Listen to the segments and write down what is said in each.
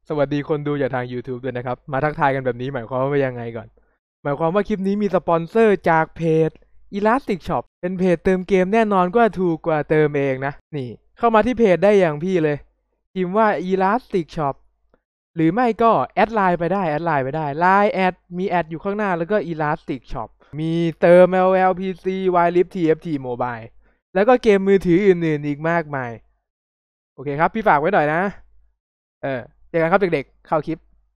สวัสดีคนดูจากทาง YouTube ด้วยนะครับมาทักทายกันแบบนี้หมายความว่ายังไงก่อนหมายความว่าคลิปนี้มีสปอนเซอร์จากเพจ Elastic Shop เป็นเพจเติมเกมแน่นอนก็ถูกกว่าเติมเองนะนี่เข้ามาที่เพจได้อย่างพี่เลยพิมพ์ว่า Elastic Shop หรือไม่ก็แอดไลน์ไปได้Line แอดมีแอดอยู่ข้างหน้าแล้วก็ Elastic Shop มีเติม LOL PC Ylist TFT Mobile แล้วก็เกมมือถืออื่นๆอีกมากมายโอเคครับพี่ฝากไว้หน่อยนะเจอกันครับเด็กๆเข้าคลิป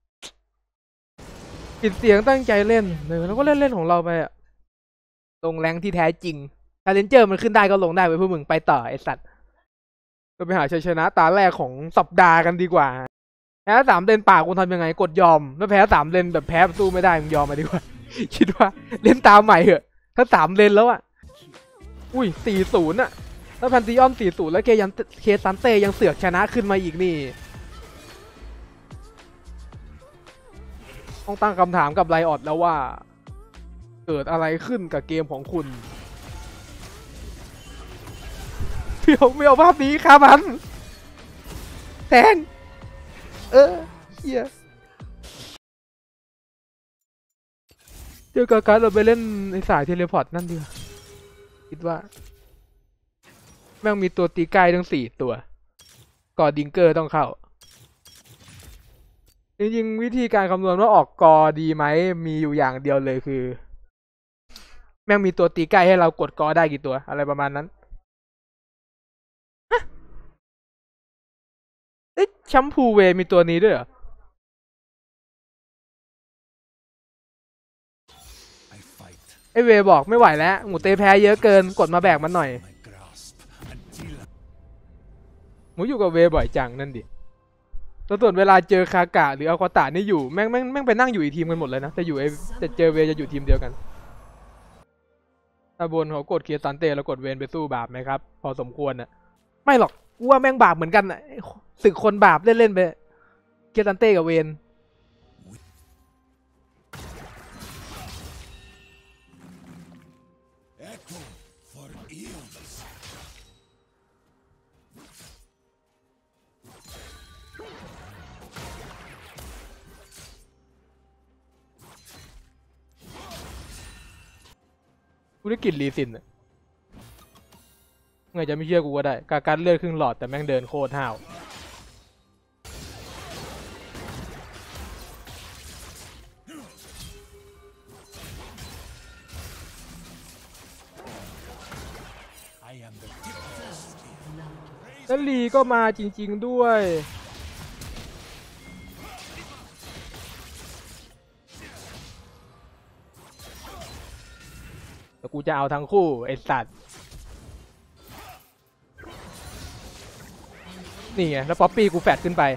ปิดเสียงตั้งใจเล่นแล้วก็เล่นของเราไปอะลงแรงที่แท้จริงชาเลนเจอร์มันขึ้นได้ก็ลงได้ไปพวกมึงไปต่อไอสัตว์ก็ไปหาชัยชนะตาแรกของสัปดาห์กันดีกว่าแพ้3 เลนป่าคุณทำยังไงกดยอมแล้วแพ้3 เลนแบบแพ้สู้ไม่ได้มึงยอมมาดีกว่า คิดว่าเล่นตามใหม่เหอะถ้า3 เลนแล้วอ่ะอุ้ย40อ่ะแล้วพันตีออม40แล้วเคซันเต้ยังเสือกชนะขึ้นมาอีกนี่ต้องตั้งคำถามกับไลออดแล้วว่าเกิดอะไรขึ้นกับเกมของคุณไม่เอาภาพนี้ครับมันแทงเฮียเจอการเราไปเล่นในสายเทเลพอร์ตนั่นดีกว่าคิดว่าแม่งมีตัวตีไกลทั้ง4 ตัวก่อดิงเกอร์ต้องเข้าจริงๆวิธีการคำนวณว่าออกกอดีไหมมีอยู่อย่างเดียวเลยคือแม่งมีตัวตีใกล้ให้เรากดกอได้กี่ตัวอะไรประมาณนั้นเอ๊ะแชมพูเวมีตัวนี้ด้วยเหรอไอเวบอกไม่ไหวแล้วหมูเตแพ้เยอะเกินกดมาแบกมันหน่อยหมูอยู่กับเวบ่อยจังนั่นดิแล้วส่วนเวลาเจอคากะหรืออัลควาตานี่อยู่แม่งไปนั่งอยู่อีกทีมกันหมดเลยนะแต่เจอเวจะอยู่ทีมเดียวกันตาบนเขากดเคียร์ซันเต้แล้วกดเวนไปสู้บาปไหมครับพอสมควรน่ะไม่หรอกกูว่าแม่งบาปเหมือนกันน่ะศึกคนบาปเล่นไปเคียร์ซันเต้กับเวนกูได้กลิ่นลีซินอ่ะไงจะไม่เชื่อกูก็ได้การเลือดครึ่งหลอดแต่แม่งเดินโคตรห้าวแล้วลีก็มาจริงๆด้วยแต่กูจะเอาทั้งคู่ไอ้สัตว์นี่ไงแล้วป๊อปปี้กูแฟดขึ้นไป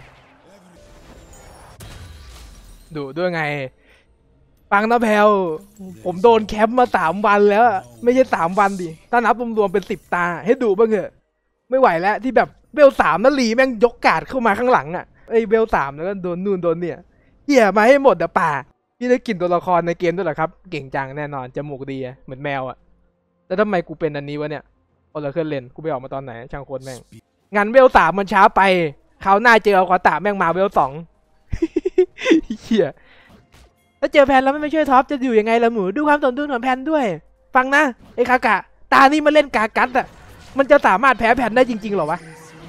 ดูด้วยไงฟังนะแพลวผมโดนแคปมา3 วันแล้วไม่ใช่3 วันดิถ้านับรวมๆเป็น10 ตาให้ดูบ้างเหอะไม่ไหวแล้วที่แบบเบล3นั่นลีแม่งยกกาดเข้ามาข้างหลังอ่ะไอ้เบล3แล้วก็โดนนู่นโดนเนี่ยเหี้ยมาให้หมดอะป่าพี่ได้กลิ่นตัวละครในเกมด้วยเหรอครับเก่งจังแน่นอนจมูกดีเหมือนแมวอ่ะแล้วทำไมกูเป็นอันนี้วะเนี่ยโอลาเคิลเลนกูไปออกมาตอนไหนช่างโคตรแม่งงานเวล3มันช้าไปคราวหน้าเจอเอาควาตาแม่งมาเวล2เหี้ยถ้าเจอแพนแล้วไม่ช่วยท็อปจะอยู่ยังไงล่ะหมูดูความสมดุลของแพนด้วยฟังนะไอ้คากะตานี่มาเล่นกากัดอ่ะมันจะสามารถแพ้แพนได้จริงๆหรอวะ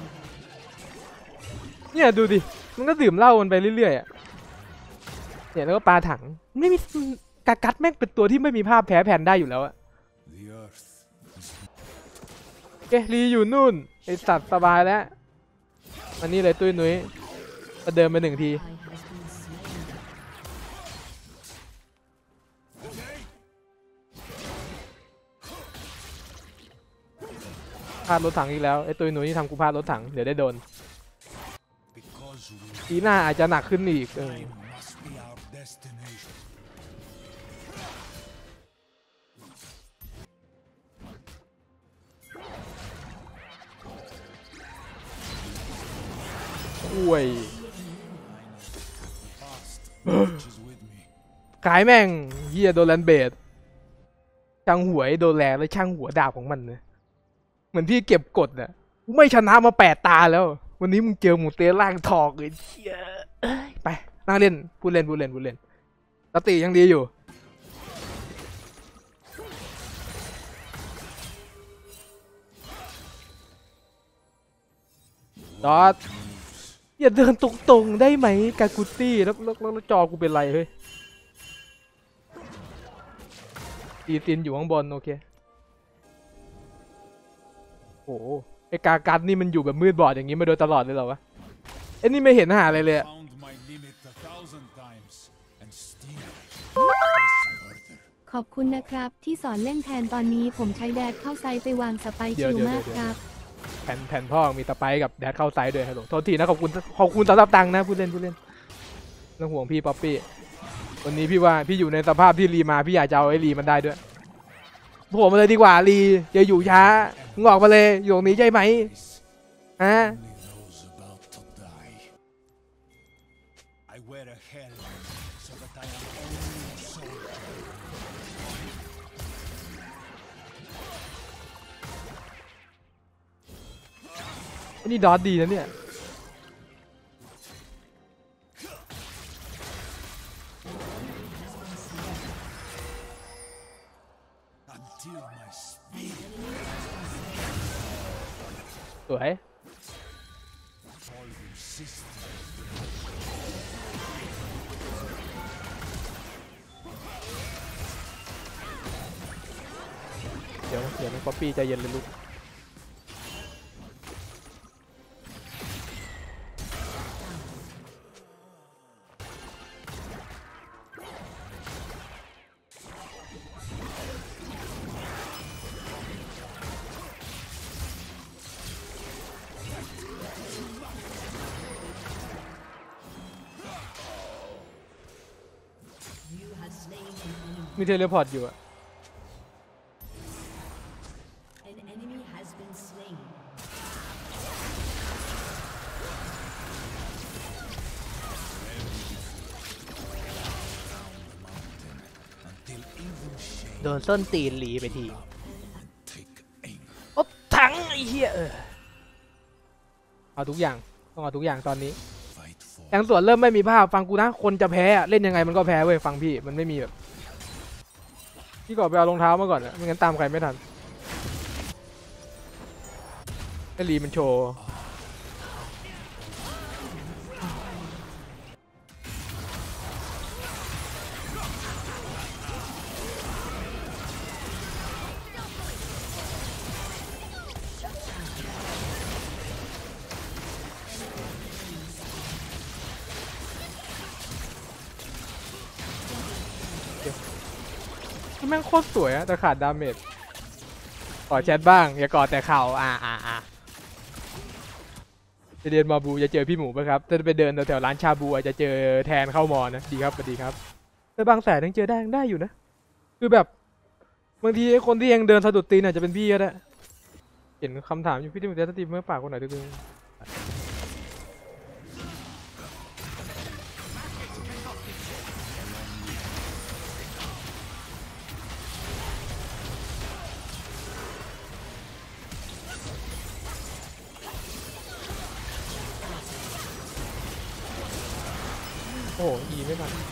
เนี่ยดูดิมันก็ดื่มเหล้ามันไปเรื่อยๆอ่ะเนี่ยแล้วก็ปาถังไม่มีกากัดแม่งเป็นตัวที่ไม่มีภาพแพ้แพนได้อยู่แล้วอะเกลีอยู่นู่นไอสัตว์สบายแล้วอันนี้เลยตุ้ยนุ้ยมาเดินไป1 ทีพลาดรถถังอีกแล้วไอ้ตุ้ยนุ้ยที่ทำกูพลาดรถถังเดี๋ยวได้โดนปีหน้าอาจจะหนักขึ้นอีกอุ้ยขายแม่งเฮียโดนแลนเบดช่างหวยโดนแลแล้วช่างหัวดาบของมันเนี่ยเหมือนพี่เก็บกดอะไม่ชนะมา8 ตาแล้ววันนี้มึงเจอหมูเตะล่างทองเลยเชี่ยเอ้ยไปนั่งเล่นพูดเล่นสติยังดีอยู่ดอทอย่าเดินตรงๆได้ไหมกากุตี้แล้วจอกูเป็นไรเฮ้ยตีตินอยู่ข้างบนโอเคโอ้ไอกากันนี่มันอยู่แบบมืดบอดอย่างนี้มาโดยตลอดเลยเหรอวะไอ้นี่ไม่เห็นหาอะไรเลยขอบคุณนะครับที่สอนเล่นแทนตอนนี้ผมใช้แดดเข้าไซต์ไปวางสไปชิลมากครับแผ่นพ่อมีตะไคร้กับแดดเข้าไซด์ด้วยฮัลโหลโทษทีนะขอบคุณสำหรับตังค์นะพูดเล่นต้องห่วงพี่ป๊อปปี้วันนี้พี่ว่าพี่อยู่ในสภาพที่รีมาพี่อยากจะเอาไอ้รีมันได้ด้วยโผล่มาเลยดีกว่ารีอย่าอยู่ช้ามึงออกมาเลยอยู่ตรงนี้ใช่ไหมฮะนี่ดอทดีนะเนี่ยสวยเดี๋ยวนะป๊อปปี้ใจเย็นเลยลูกมีเทเลพอร์ตอยู่อะโดนส้นตีนหลีไปทีโอ๊บถังไอ้เหี้ยเอาทุกอย่างต้องเอาทุกอย่างตอนนี้แทงสวนเริ่มไม่มีภาพฟังกูนะคนจะแพ้เล่นยังไงมันก็แพ้เว้ยฟังพี่มันไม่มีแบบพี่ก่อนไปเอารองเท้ามาก่อนนะไม่งั้นตามใครไม่ทันไอ้ลีมันโชว์แม่งโคตรสวยอะแต่ขาดดาเมจกอดแชทบ้างอย่ากอดแต่เข่าจะเดินมาบูจะเจอพี่หมูป่ะครับถ้าไปเดินแถวร้านชาบูอาจจะเจอแทนเข้ามอนะดีครับสวัสดีครับแต่บางแสนยังเจอได้อยู่นะคือแบบบางทีคนที่ยังเดินสะดุดตีนอาจจะเป็นพี่ก็ได้เห็นคำถามอยู่พี่ที่มึงจะสตรีมเมื่อปากคนไหนตึงโอ้โหอีไม่ทัน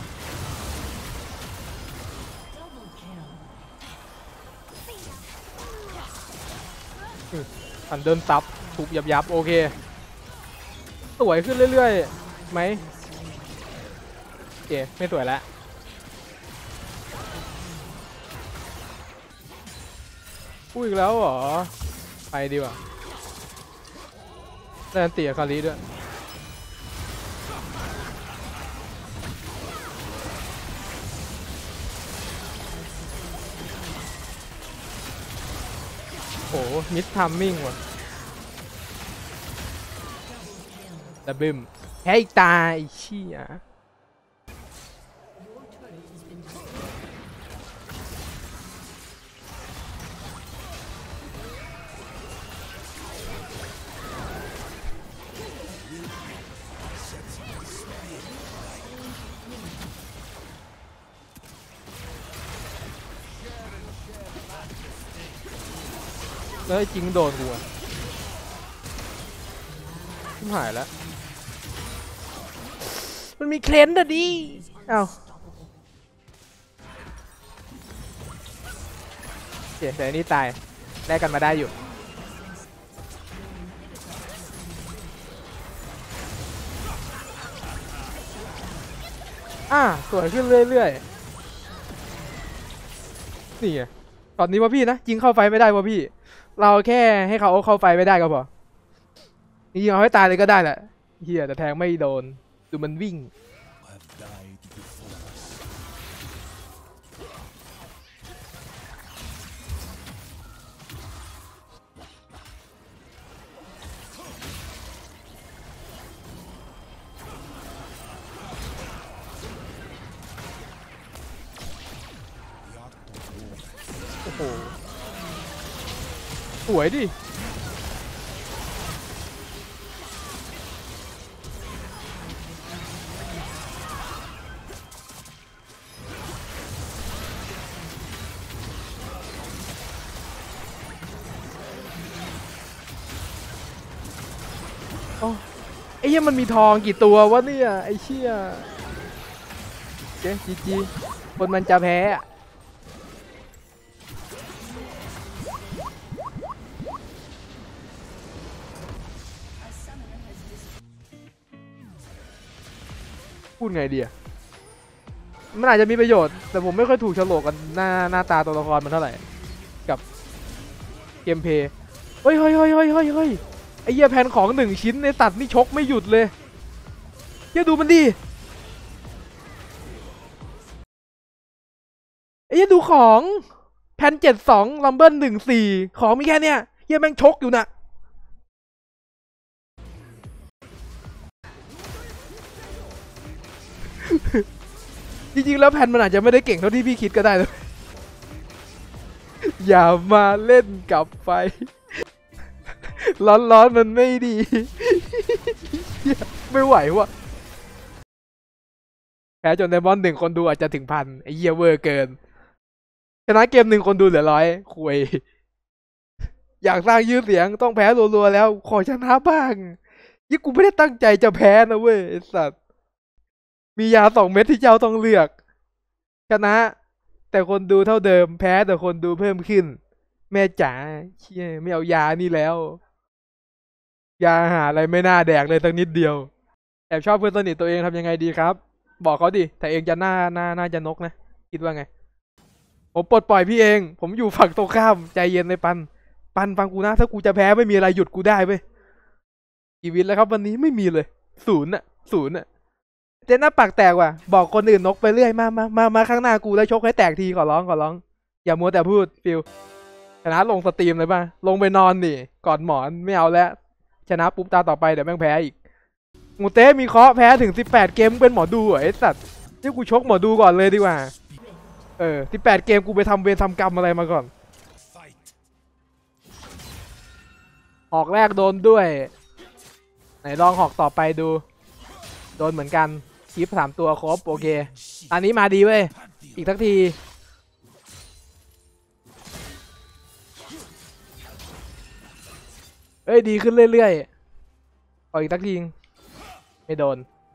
อันเดินซับทุบยับโอเคสวยขึ้นเรื่อยๆไหมโอเคไม่สวยแล้วพูดอีกแล้วเหรอไปดีกว่าแต่เตี๋ยคาริด้วยโอ้มิสทัมมิ่งว่ะดับบึ้มแพ้อีกตาไอ้เชี่ยแล้วจริงโดนกูอ่ะชิบหายแล้วมันมีเคลนอะดิเอ้าเดี๋ยวนี้ตายแลกกันมาได้อยู่สวยขึ้นเรื่อยๆนี่ไงตอนนี้ว่าพี่นะยิงเข้าไฟไม่ได้ว่าพี่เราแค่ให้เขาเข้าไฟไม่ได้ก็พอยิงเอาให้ตายเลยก็ได้แหละเฮียแต่แทงไม่โดนดูมันวิ่งโอ้โหสวยดิไอ้เหี้ยมันมีทองกี่ตัววะเนี่ยไอ้เชี่ยเจ๊จีคนมันจะแพ้พูดไงดีอะมันอาจจะมีประโยชน์แต่ผมไม่ค่อยถูกโฉลกกันหน้าตาตัวละครมันเท่าไหร่กับเกมเพลย์เฮ้ยไอ้เหี้ยแผ่นของ1 ชิ้นในตัดนี่ชกไม่หยุดเลยเหี้ยดูมันดิไอ้เหี้ยดูของแผ่น72ลัมเบิล14ของมีแค่เนี้ยเหี้ยแม่งชกอยู่น่ะจริงๆแล้วแผ่นมันอาจจะไม่ได้เก่งเท่าที่พี่คิดก็ได้เลยอย่ามาเล่นกับไฟร้อนมันไม่ดีไม่ไหวว่ะแพ้จนไดมอนด์1คนดูอาจจะถึง1,000ไอ้เหี้ยเวอร์เกินชนะเกม1คนดูเหลือ100คุยอยากสร้างชื่อเสียงต้องแพ้รัวๆแล้วขอชนะบ้างยี่กูไม่ได้ตั้งใจจะแพ้นะเว้ยไอ้สัตว์มียา2 เม็ดที่เจ้าต้องเลือกชนะแต่คนดูเท่าเดิมแพ้แต่คนดูเพิ่มขึ้นแม่จ๋าเชี่ยไม่เอายานี่แล้วยาหาอะไรไม่น่าแดกเลยสักนิดเดียวแอบชอบเพื่อนสนิทตัวเองทำยังไงดีครับบอกเขาดิแต่เองจะน่าจะนกนะคิดว่าไงผมปลดปล่อยพี่เองผมอยู่ฝั่งตรงข้ามใจเย็นเลยปันฟังกูนะถ้ากูจะแพ้ไม่มีอะไรหยุดกูได้เว้ยชีวิตแล้วครับวันนี้ไม่มีเลยศูนย์เจนหน้าปากแตกว่ะบอกคนอื่นนกไปเรื่อยมาข้างหน้ากูแล้วชกให้แตกทีขอร้องอย่ามัวแต่พูดฟิลชนะลงสตรีมเลยป่ะลงไปนอนดิกอดหมอนไม่เอาแล้วชนะปุ๊บตาต่อไปเดี๋ยวแม่งแพ้อีกงูเต้มีเคาะแพ้ถึง18เกมเป็นหมอดูไอ้สัตว์ที่กูชกหมอดูก่อนเลยดีกว่า18เกมกูไปทำเวรทำกรรมอะไรมาก่อนหอกแรกโดนด้วยไหนลองหอกต่อไปดูโดนเหมือนกันคลิป3 ตัวครบโอเคอันนี้มาดีเว้ยอีกสักทีเอ้ยดีขึ้นเรื่อยๆอีกสักทีไม่โดน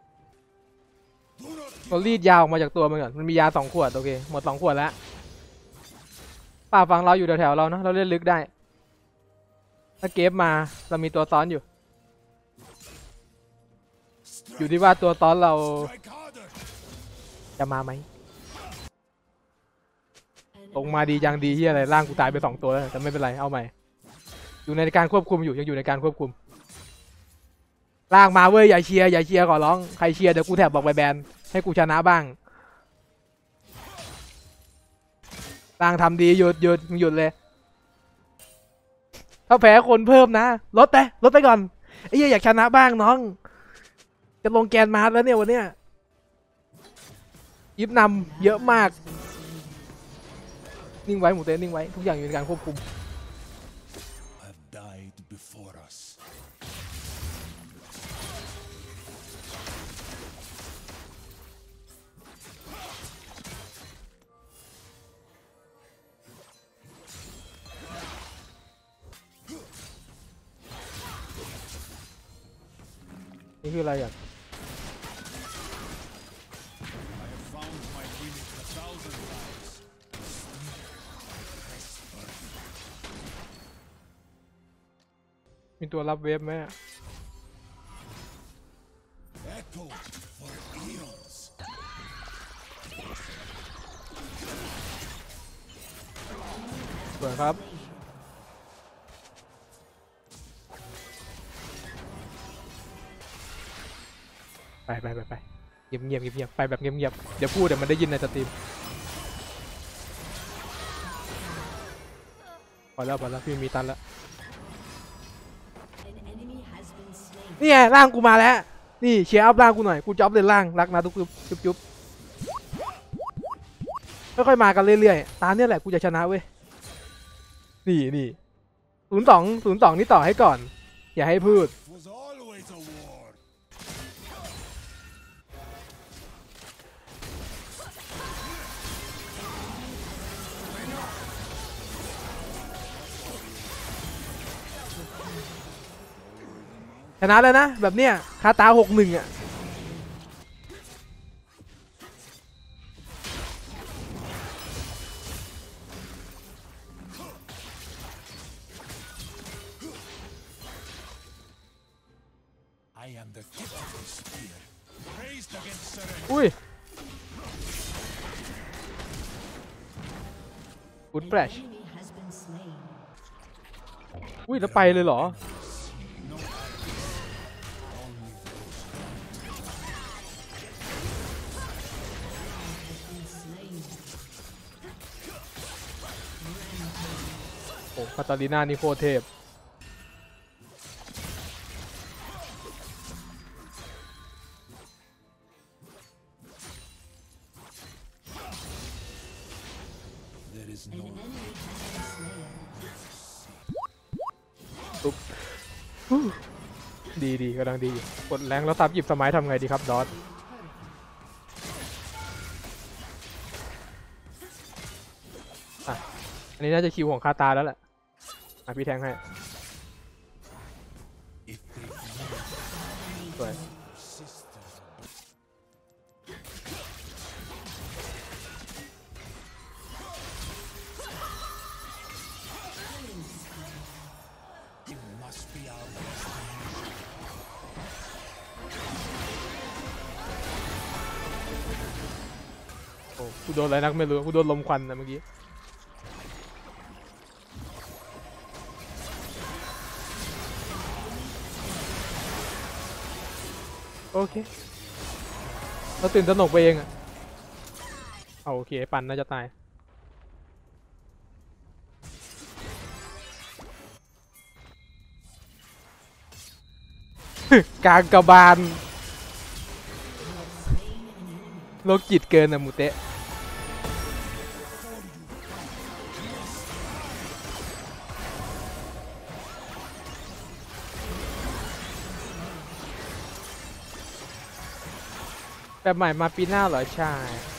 เรารีดยาออกมาจากตัวมันก่อนมันมียา2 ขวดโอเคหมด2 ขวดแล้วป่าฟังเราอยู่แถวๆเรานะเราเล่นลึกได้ถ้าเกฟมาเรามีตัวซ้อนอยู่ที่ว่าตัวซ้อนเราจะมาไหมลงมาดีจังดีที่อะไรร่างกูตายไป2 ตัวแล้วแต่ไม่เป็นไรเอาใหม่อยู่ในการควบคุมยังอยู่ในการควบคุมร่างมาเว้ยอย่าเชียร์ขอร้องใครเชียร์เดี๋ยวกูแถบบอกไปแบนให้กูชนะบ้างร่างทำดีหยุดเลยถ้าแพ้คนเพิ่มนะลดไปก่อนไอ้เหี้ยอยากชนะบ้างน้องจะลงแกนมาแล้วเนี่ยวันเนี้ยยิบนำเยอะมากนิ่งไว้หมูเต้นิ่งไว้ทุกอย่างอยู่ในการควบคุมนี่คืออะไรอ่ะมีตัวรับเวฟไหมสวยครับไปเงียบไปแบบเงียบเดี๋ยวพูดเดี๋ยวมันได้ยินในสตรีมพอแล้วพี่มีตันแล้วนี่ไงร่างกูมาแล้วนี่เชียร์อัพร่างกูหน่อยกูจ็อบเลยร่างรักนะทุกจุ๊บค่อยๆมากันเรื่อยๆตาเนี่ยแหละกูจะชนะเว้ยนี่02นี่ต่อให้ก่อนอย่าให้พูดชนะแล้วนะแบบเนี้ยคาตา61อ่ะอุ้ยฟุตแฟลชอุ้ยแล้วไปเลยเหรอโอ้คาตาลีน่านี่โคตรเทพดีกำลังดีกดแรงแล้วซับหยิบสมัยทำไงดีครับดอทอันนี้น่าจะคิวของคาตาแล้วแหละพี่แทงให้สวยโอ้กูโดนอะไรนักไม่รู้กูโดนลมควันนะเมื่อกี้โอเคเราตื่นตระหนกไปเองอ่ะเอาโอเคปันน่าจะตายกลางกระบาลโลกจิตเกินอะมูเตะแบบใหม่มาปีหน้าเหรอใช่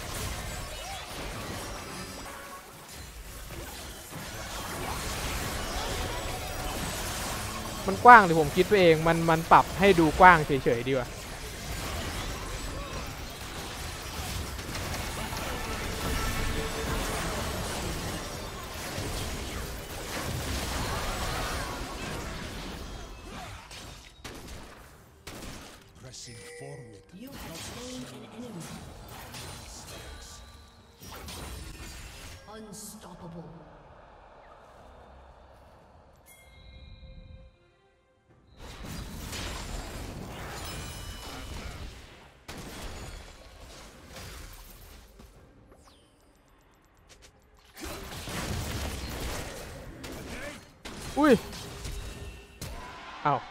มันกว้างหรือผมคิดไปเองมันปรับให้ดูกว้างเฉยๆดีกว่าอุ้ยอ้าว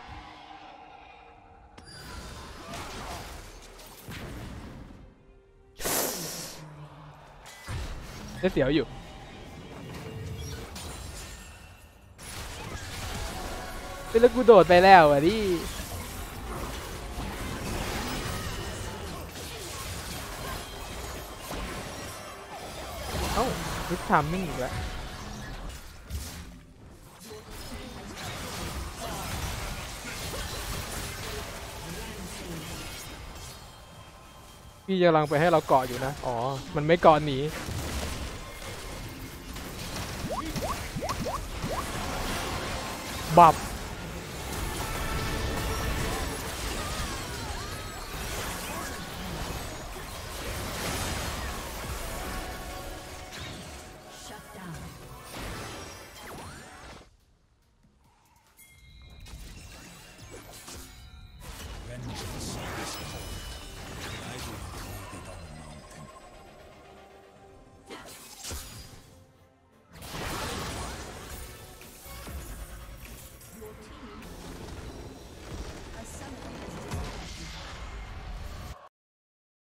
ได้เสียวอยู่แล้วกูโดดไปแล้วอ่ะดิเอ้ามิสทามมิ่งอีกแล้วพี่กำลังไปให้เราเกาะอยู่นะอ๋อมันไม่เกาะหนีบับ